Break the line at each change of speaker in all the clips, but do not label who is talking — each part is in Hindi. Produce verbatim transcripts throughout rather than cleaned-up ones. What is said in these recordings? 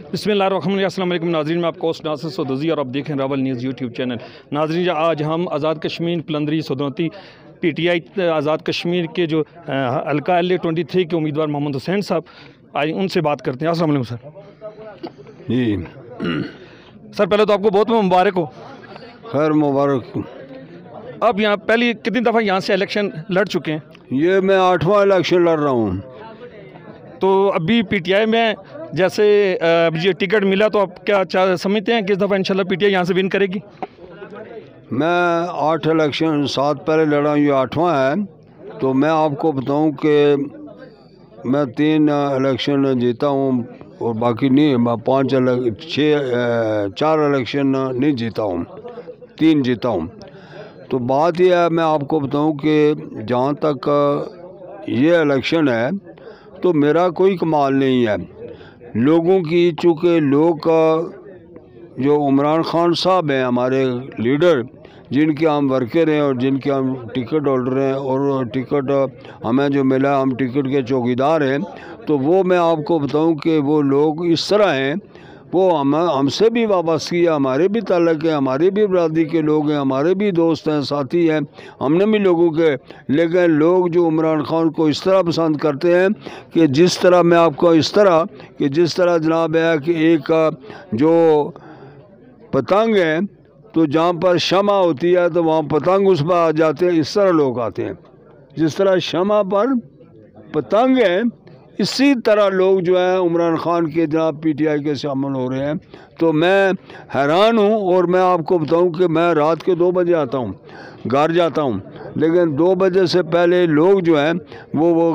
बिस्मिल्लाहिर्रहमानिर्रहीम। अस्सलाम वालेकुम नाज़रीन, मैं आपको नासिर सदूसी और आप देखें रावल न्यूज़ यूट्यूब चैनल। नाज़रीन, आज हम Azad Kashmir Palandri Sudhnoti P T I Azad Kashmir के जो हल्का एल ए ट्वेंटी थ्री के उम्मीदवार मोहम्मद हुसैन साहब, आज उनसे बात करते हैं। अस्सलाम वालेकुम सर।
जी
सर, पहले तो आपको बहुत बहुत मुबारक हो।
खैर मुबारक।
अब यहाँ पहली कितनी दफ़ा यहाँ से इलेक्शन लड़ चुके हैं?
ये मैं आठवां इलेक्शन लड़ रहा हूँ।
तो अभी पी टी आई में जैसे ये टिकट मिला, तो आप क्या चाह समझते हैं किस दफ़ा इंशाल्लाह पी टी आई यहाँ से विन करेगी?
मैं आठ इलेक्शन सात पहले लड़ा हूँ, ये आठवां है। तो मैं आपको बताऊँ कि मैं तीन इलेक्शन जीता हूँ और बाकी नहीं, मैं पाँच छः चार इलेक्शन नहीं जीता हूँ, तीन जीता हूँ। तो बात यह है, मैं आपको बताऊँ कि जहाँ तक ये इलेक्शन है तो मेरा कोई कमाल नहीं है लोगों की, चूँकि लोग का जो इमरान खान साहब हैं हमारे लीडर, जिनके हम वर्कर हैं और जिनके हम टिकट होल्डर हैं और टिकट हमें जो मिला हम टिकट के चौकीदार हैं, तो वो मैं आपको बताऊं कि वो लोग इस तरह हैं, वो हम हमसे भी वाबस्तगी है, हमारे भी ताल्लुक़ है, हमारे भी बरादरी के लोग हैं, हमारे भी दोस्त हैं, साथी हैं, हमने भी लोगों के। लेकिन लोग जो इमरान खान को इस तरह पसंद करते हैं कि जिस तरह मैं आपको इस तरह कि जिस तरह जनाब है कि एक जो पतंग है तो जहाँ पर शमा होती है तो वहाँ पतंग उस पर आ जाते हैं, इस तरह लोग आते हैं। जिस तरह शमा पर पतंग है, इसी तरह लोग जो है इमरान खान के जनाब पी टी आई के शामिल हो रहे हैं। तो मैं हैरान हूँ और मैं आपको बताऊँ कि मैं रात के दो बजे आता हूँ, घर जाता हूँ, लेकिन दो बजे से पहले लोग जो हैं वो वो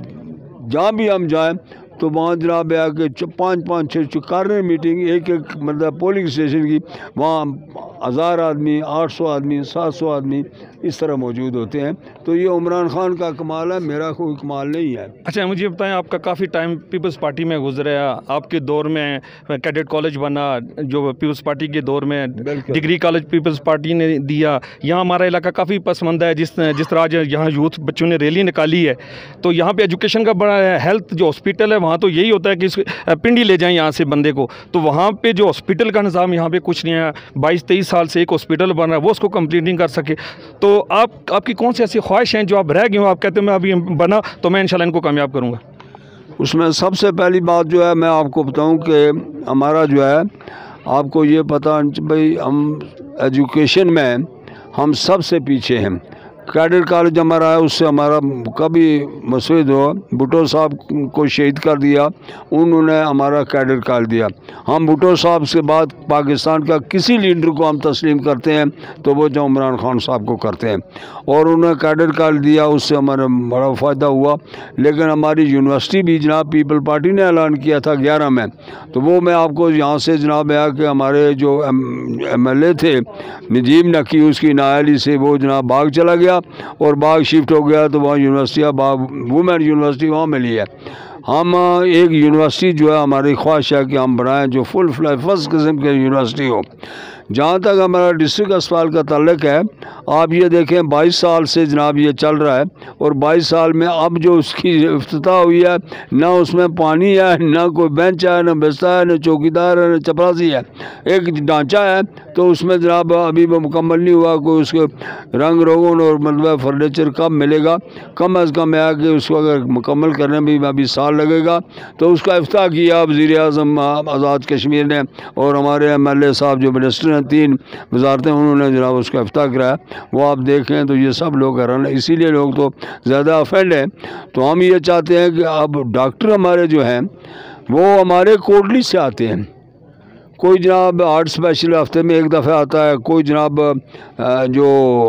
जहाँ भी हम जाएं तो वहाँ जनाब है कि पाँच पाँच छः छः कार्नर मीटिंग एक एक मतलब पोलिंग स्टेशन की, वहाँ हज़ार आदमी, आठ सौ आदमी, सात सौ आदमी इस तरह मौजूद होते हैं। तो ये इमरान खान का कमाल है, मेरा कोई कमाल नहीं है।
अच्छा, मुझे बताएं, आपका काफ़ी टाइम पीपल्स पार्टी में गुजरा, आपके दौर में कैडेट कॉलेज बना जो पीपल्स पार्टी के दौर में, डिग्री कॉलेज पीपल्स पार्टी ने दिया। यहाँ हमारा इलाका काफ़ी पसंद है, जिस जिस तरह आज यहाँ यूथ बच्चों ने रैली निकाली है, तो यहाँ पे एजुकेशन का बड़ा हेल्थ जो हॉस्पिटल है वहाँ तो यही होता है कि पिंडी ले जाएँ यहाँ से बंदे को, तो वहाँ पर जो हॉस्पिटल का निज़ाम यहाँ पर कुछ नहीं है। बाईस तेईस साल से एक हॉस्पिटल बन रहा है, वो उसको कंप्लीट नहीं कर सके। तो आप आपकी कौन सी ऐसी ख्वाहिश हैं जो आप रह गए हो, आप कहते हो मैं अभी बना तो मैं इंशाल्लाह इनको कामयाब करूँगा?
उसमें सबसे पहली बात जो है मैं आपको बताऊं कि हमारा जो है, आपको ये पता भाई, हम एजुकेशन में हम सबसे पीछे हैं। कैडेट कॉलेज हमारा है, उससे हमारा कभी मसूद हो, भुट्टो साहब को शहीद कर दिया, उन्होंने हमारा कैडेट कॉलेज दिया। हम भुट्टो साहब से बाद पाकिस्तान का किसी लीडर को हम तस्लीम करते हैं तो वो जो इमरान खान साहब को करते हैं, और उन्होंने कैडेट कॉलेज दिया, उससे हमारा बड़ा फ़ायदा हुआ। लेकिन हमारी यूनिवर्सिटी भी जनाब पीपल पार्टी ने ऐलान किया था ग्यारह में, तो वो मैं आपको यहाँ से जनाब है कि हमारे जो एम एल ए थे नजीब नकी, उसकी नाअहली से वो जनाब बाग चला गया और बाग शिफ्ट हो गया, तो वहाँ यूनिवर्सिटी बाग वुमेन यूनिवर्सिटी वहाँ मिली है। हम एक यूनिवर्सिटी जो है हमारी ख्वाहिश है कि हम बनाएं जो फुल फ्लैश फर्स्ट किस्म की यूनिवर्सिटी हो। जहाँ तक हमारा डिस्ट्रिक्ट अस्पताल का ताल्लुक है, आप ये देखें बाईस साल से जनाब ये चल रहा है, और बाईस साल में अब जो उसकी इफ्तिताह हुई है, ना उसमें पानी है, ना कोई बेंच है, ना बिस्तर है, ना चौकीदार है, ना चपरासी है, एक ढांचा है। तो उसमें जनाब अभी वो मुकम्मल नहीं हुआ, कोई उसके रंग रोगन और मतलब फर्नीचर कब मिलेगा, कम अज़ कम है कि उसको अगर मुकम्मल करने में भी अभी साल लगेगा। तो उसका इफ्तिताह किया वज़ीर आज़म आज़ाद कश्मीर ने, और हमारे एम एल ए साहब जो मिनिस्टर हैं, तीन वजारतें उन्होंने जनाब उसका इफ्तिताह कराया। वो आप देखें तो ये सब लोग हैरान हैं, इसीलिए लोग तो ज़्यादा अफेंड हैं। तो हम ये चाहते हैं कि अब डॉक्टर हमारे जो हैं वो हमारे कोटली से आते हैं, कोई जनाब हार्ट स्पेशल हफ्ते में एक दफ़ा आता है, कोई जनाब जो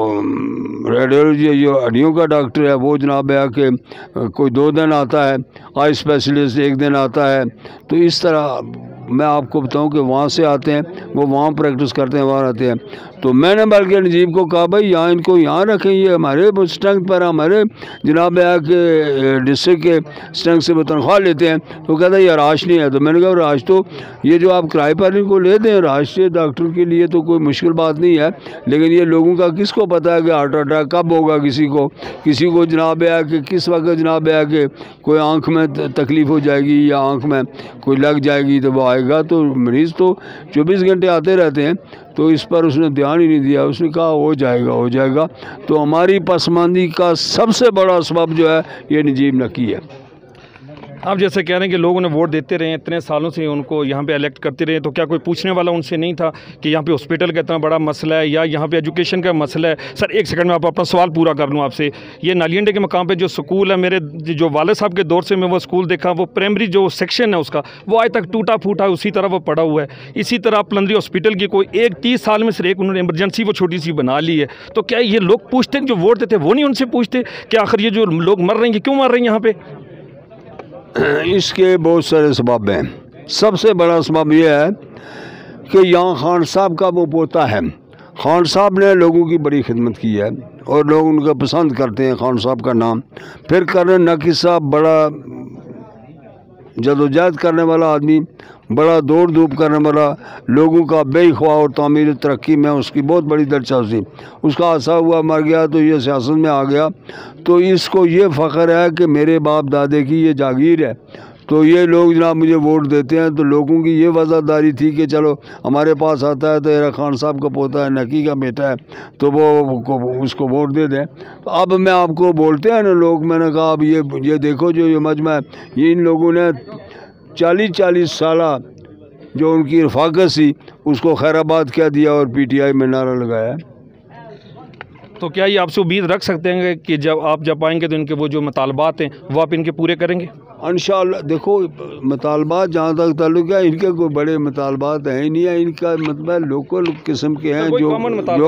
रेडियोलॉजी जो हड्डियों का डॉक्टर है वो जनाब है कि कोई दो दिन आता है, आई स्पेशलिस्ट एक दिन आता है। तो इस तरह मैं आपको बताऊं कि वहाँ से आते हैं, वो वहाँ प्रैक्टिस करते हैं, वहाँ आते हैं। तो मैंने बल्कि नजीब को कहा भाई यहाँ इनको यहाँ रखें, ये हमारे स्ट्रेंथ पर हमारे जनाब के डिस्ट्रिक्ट के स्ट्रेंथ से वो तनख्वाह लेते हैं। तो कहता है ये राश नहीं है। तो मैंने कहा राश तो ये जो आप किराए पर इनको ले दें, राश से डॉक्टर के लिए तो कोई मुश्किल बात नहीं है, लेकिन ये लोगों का किसको पता है कि हार्ट अटैक कब होगा, किसी को किसी को जनाब है कि किस वक्त जनाब है कि कोई आँख में तकलीफ़ हो जाएगी या आँख में कोई लग जाएगी तो वो आएगा। तो मरीज़ तो चौबीस घंटे आते रहते हैं, तो इस पर उसने ध्यान ही नहीं दिया। उसने कहा हो जाएगा हो जाएगा। तो हमारी पसमानदी का सबसे बड़ा सबब जो है ये नजीब नकी है।
आप जैसे कह रहे हैं कि लोग उन्हें वोट देते रहे, इतने सालों से उनको यहाँ पे इलेक्ट करते रहे, तो क्या कोई पूछने वाला उनसे नहीं था कि यहाँ पे हॉस्पिटल का इतना बड़ा मसला है या यहाँ पे एजुकेशन का मसला है? सर एक सेकंड में आप अपना सवाल पूरा कर लूँ आपसे। ये नालियंडे के मकाम पे जो स्कूल है, मेरे जो वाले साहब के दौर से मैं वो स्कूल देखा, वो प्राइमरी जो सेक्शन है उसका वो आज तक टूटा फूटा उसी तरह वो पड़ा हुआ है। इसी तरह प्लंदरी हॉस्पिटल की कोई एक तीस साल में सिर्फ एक उन्होंने इमरजेंसी वो छोटी सी बना ली है। तो क्या ये लोग पूछते जो वोट देते वो नहीं उनसे पूछते कि आखिर ये जो लोग मर रहे हैं क्यों मर रहे हैं यहाँ पे?
इसके बहुत सारे सबब हैं। सबसे बड़ा सबब यह है कि यहाँ खान साहब का वो पोता है। खान साहब ने लोगों की बड़ी खिदमत की है और लोग उनका पसंद करते हैं खान साहब का नाम। फिर कर्नल नकी साहब बड़ा जदोजहद करने वाला आदमी, बड़ा दौड़ धूप करने वाला, लोगों का बेख्वाह और तामीर तरक्की में उसकी बहुत बड़ी दिलचस्पी। उसका हादसा हुआ, मर गया, तो ये सियासत में आ गया। तो इसको ये फ़ख्र है कि मेरे बाप दादे की ये जागीर है। तो ये लोग जनाब मुझे वोट देते हैं। तो लोगों की ये वज़ादारी थी कि चलो हमारे पास आता है तो ये खान साहब का पोता है, नकी का बेटा है, तो वो उसको वोट दे दें। तो अब मैं आपको बोलते हैं ना लोग, मैंने कहा अब ये ये देखो जो ये मजमा है, ये इन लोगों ने चालीस चालीस साल जो उनकी रफाकत थी उसको खैराबाद क्या दिया और पीटीआई में नारा लगाया।
तो क्या ये आपसे उम्मीद रख सकते हैं कि जब आप जब आएंगे तो इनके वो जो मुतालबात हैं वो आप इनके पूरे करेंगे?
इंशाअल्लाह। देखो मुतालबात जहाँ तक ताल्लुक है, इनके कोई बड़े मुतालबात हैं ही नहीं है। इनका मतलब लोकल किस्म के हैं जो जो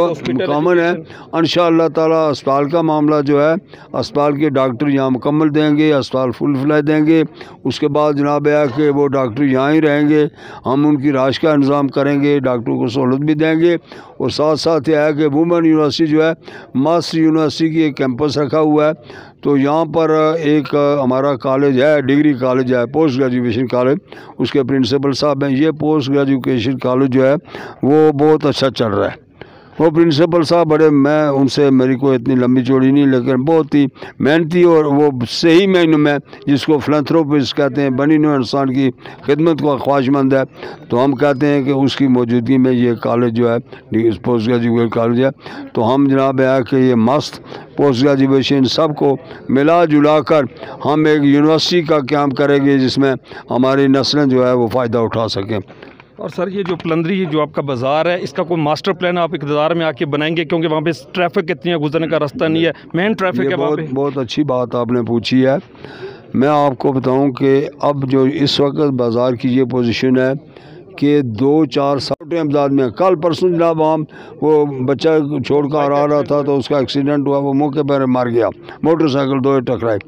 कॉमन है। इंशाअल्लाह ताला अस्पताल का मामला जो है, अस्पताल के डॉक्टर यहाँ मुकम्मल देंगे, अस्पताल फुल फ्लाई देंगे। उसके बाद जनाब है कि वो डॉक्टर यहाँ ही रहेंगे, हम उनकी राश का इंतज़ाम करेंगे, डॉक्टरों को सहूलत भी देंगे। और साथ साथ यह है कि वुमेन यूनिवर्सिटी जो है, मास्टर यूनिवर्सिटी की एक कैंपस रखा हुआ है। तो यहाँ पर एक हमारा कॉलेज है, डिग्री कॉलेज है, पोस्ट ग्रेजुएशन कॉलेज, उसके प्रिंसिपल साहब हैं। ये पोस्ट ग्रेजुएशन कॉलेज जो है वो बहुत अच्छा चल रहा है। वो प्रिंसिपल साहब बड़े, मैं उनसे मेरी कोई इतनी लंबी चौड़ी नहीं, लेकिन बहुत ही मेहनती और वो सही मायनों में जिसको फिलैंथ्रोपिस्ट कहते हैं, बनी नौ इंसान की खिदमत का ख्वाहिशमंद है। तो हम कहते हैं कि उसकी मौजूदगी में ये कॉलेज जो है पोस्ट ग्रेजुएट कॉलेज है। तो हम जनाब है कि ये मस्त पोस्ट ग्रेजुएशन सबको मिला जुला कर हम एक यूनिवर्सिटी का क्याम करेंगे जिसमें हमारी नस्लें जो है वो फ़ायदा उठा सकें।
और सर ये जो प्लंदरी जो आपका बाज़ार है, इसका कोई मास्टर प्लान आप इक़्तिदार में आके बनाएंगे? क्योंकि वहाँ पे ट्रैफिक इतनी है, गुजरने का रास्ता नहीं है, मेन ट्रैफिक है वहाँ पे।
बहुत अच्छी बात आपने पूछी है। मैं आपको बताऊं कि अब जो इस वक्त बाज़ार की ये पोजीशन है कि दो चार साल इमदाद में, कल परसों जनाब हम वो बच्चा छोड़ कर आ रहा था तो उसका एक्सीडेंट हुआ, वो मौके पर मर गया, मोटरसाइकिल दो टकराए।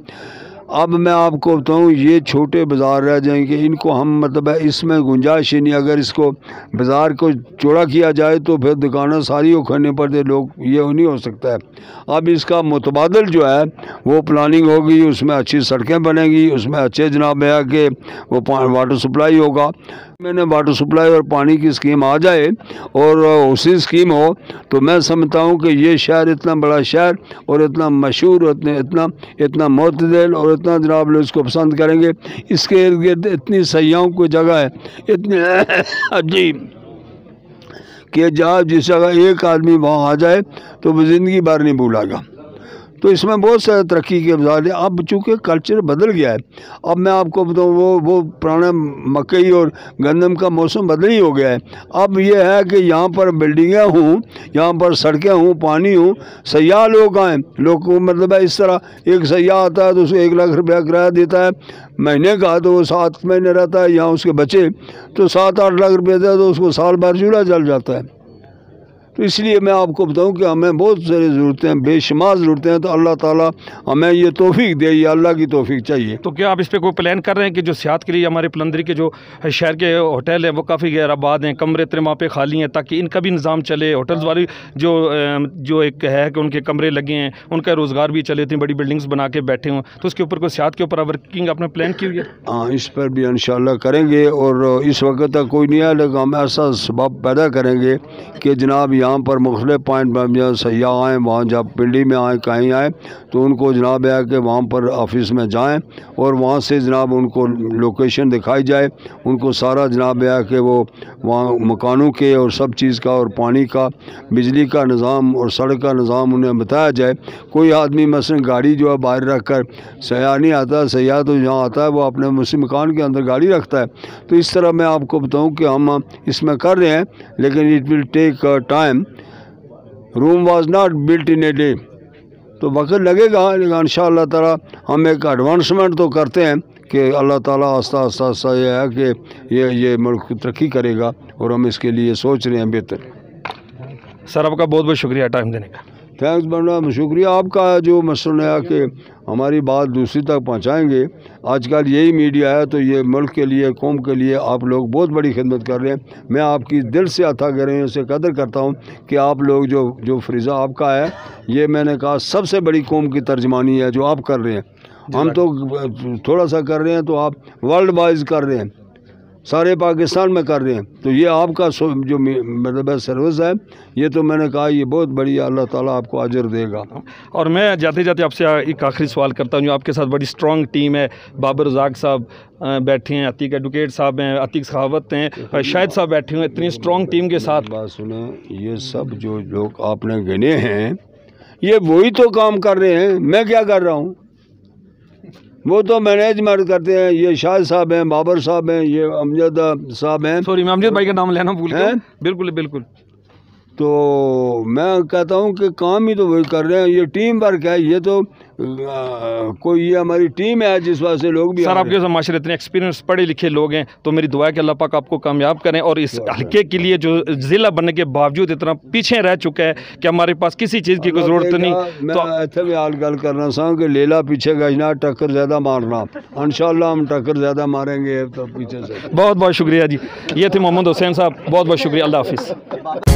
अब मैं आपको बताऊँ ये छोटे बाज़ार रह जाएंगे, इनको हम मतलब है इसमें गुंजाइश ही नहीं। अगर इसको बाज़ार को चौड़ा किया जाए तो फिर दुकानें सारी उखड़ने पर दे लोग, ये नहीं हो सकता है। अब इसका मुतबादल जो है वो प्लानिंग होगी, उसमें अच्छी सड़कें बनेंगी, उसमें अच्छे जनाब है कि वो वाटर सप्लाई होगा। मैंने वाटर सप्लाई और पानी की स्कीम आ जाए और उसी स्कीम हो तो मैं समझता हूँ कि ये शहर इतना बड़ा शहर और इतना मशहूर, इतने इतना इतना मोतदल और इतना जनाब लोग इसको पसंद करेंगे। इसके इर्द गिर्द इतनी सयाहों की जगह है, इतनी अजीब कि जहाँ जिस जगह एक आदमी वहाँ आ जाए तो वो ज़िंदगी भर नहीं भूलेगा। तो इसमें बहुत सारे तरक्की के बाज़ार हैं। अब चूँकि कल्चर बदल गया है, अब मैं आपको बताऊँ वो वो पुराना मकई और गंदम का मौसम बदल ही हो गया है। अब ये है कि यहाँ पर बिल्डिंगें हों, यहाँ पर सड़कें हों, पानी हो, सयाह लोग आएँ। लोग को मतलब है इस तरह एक सयाह आता है तो उसको एक लाख रुपया किराया देता है महीने का, तो वो सात महीने रहता है। यहाँ उसके बच्चे तो सात आठ लाख रुपये देता है तो उसको साल भर चूल्हा जल जाता है। तो इसलिए मैं आपको बताऊं कि हमें बहुत सारी ज़रूरतें, बेशुमार ज़रूरतें हैं। तो अल्लाह ताला हमें ये तौफीक दे, ये अल्लाह की तौफीक चाहिए।
तो क्या आप इस पर कोई प्लान कर रहे हैं कि जो सियाहत के लिए हमारे पलंदरी के जो शहर के होटल हैं वो काफ़ी गैर आबाद हैं, कमरे इतने वहाँ पे खाली हैं, ताकि इनका भी निज़ाम चले, होटल्स वाली जो जो एक है कि उनके कमरे लगे हैं, उनका रोज़गार भी चले, इतनी बड़ी बिल्डिंग्स बना के बैठे हों, तो उसके ऊपर कोई सियाहत के ऊपर वर्किंग आपने प्लान की हुई है?
हाँ, इस पर भी इंशाल्लाह करेंगे। और इस वक्त तक कोई नहीं आया, लेकिन हम ऐसा सबब पैदा करेंगे कि जनाब यहाँ पर मुख्तलिफ पॉइंट पर जहाँ सयाह आएँ, वहाँ जब पिंडी में आएँ, कहीं आएँ, तो उनको जनाब है कि वहाँ पर ऑफिस में जाएँ और वहाँ से जनाब उनको लोकेशन दिखाई जाए, उनको सारा जनाब है कि वो वहाँ मकानों के और सब चीज़ का और पानी का, बिजली का निज़ाम और सड़क का निज़ाम उन्हें बताया जाए। कोई आदमी मसलन गाड़ी जो है बाहर रख कर सयाह नहीं आता, सयाह तो जहाँ आता है वो अपने उसी मकान के अंदर गाड़ी रखता है। तो इस तरह मैं आपको बताऊँ कि हम इसमें कर रहे हैं, लेकिन it will take time. Rome was not built in a day, तो वक्त लगेगा, लेकिन इंशाअल्लाह ताला हम एक एडवांसमेंट तो करते हैं कि अल्लाह ताला आस्ता आस्ता आस्ता ये है कि ये ये मुल्क तरक्की करेगा और हम इसके लिए सोच रहे हैं बेहतर।
सर आपका बहुत बहुत शुक्रिया टाइम देने का।
थैंक्स बड़ा शुक्रिया आपका, जो मसला है कि हमारी बात दूसरी तक पहुंचाएंगे। आजकल यही मीडिया है, तो ये मुल्क के लिए, कौम के लिए आप लोग बहुत बड़ी खिदमत कर रहे हैं। मैं आपकी दिल से अता करें से कदर करता हूं कि आप लोग जो जो फ्रीज़ा आपका है, ये मैंने कहा सबसे बड़ी कौम की तर्जमानी है जो आप कर रहे हैं। हम तो थोड़ा सा कर रहे हैं, तो आप वर्ल्ड वाइज कर रहे हैं, सारे पाकिस्तान में कर रहे हैं। तो ये आपका जो मतलब सर्विस है, ये तो मैंने कहा ये बहुत बढ़िया, अल्लाह ताला आपको अजर देगा।
और मैं जाते जाते आपसे एक आखिरी सवाल करता हूँ, जो आपके साथ बड़ी स्ट्रॉन्ग टीम है, बाबर रज़ाक साहब बैठे हैं, अतीक एडवोकेट साहब हैं, अतीक सखावत हैं, शाहिद साहब बैठे हुए हैं, इतनी स्ट्रॉन्ग टीम के साथ।
बात सुने, ये सब जो लोग आपने गिने हैं, ये वही तो काम कर रहे हैं। मैं क्या कर रहा हूँ? वो तो मैनेजमेंट करते हैं। ये शाहिद साहब हैं, बाबर साहब हैं, ये अमजद साहब हैं।
सॉरी, मैं अमजद भाई का नाम लेना भूल गया। बिल्कुल बिल्कुल।
तो मैं कहता हूँ कि काम ही तो वही कर रहे हैं, ये टीम वर्क है। ये तो आ, कोई ये हमारी टीम है जिस वजह से लोग भी
सर आपके माशरे इतने एक्सपीरियंस पढ़े लिखे लोग हैं, तो मेरी दुआ है कि अल्लाह पाक आपको कामयाब करें। और इस हल्के के लिए जो ज़िला बनने के बावजूद इतना पीछे रह चुका है कि हमारे पास किसी चीज़ की कोई ज़रूरत नहीं।
मैं तो इतने भी हाल गल करना चाहूँ कि लेला पीछे गजना, टक्कर ज़्यादा मारना। इंशाल्लाह हम टक्कर ज़्यादा मारेंगे तो पीछे से।
बहुत बहुत शुक्रिया जी। ये थे मोहम्मद हुसैन साहब, बहुत बहुत शुक्रिया। अल्लाह हाफिज़।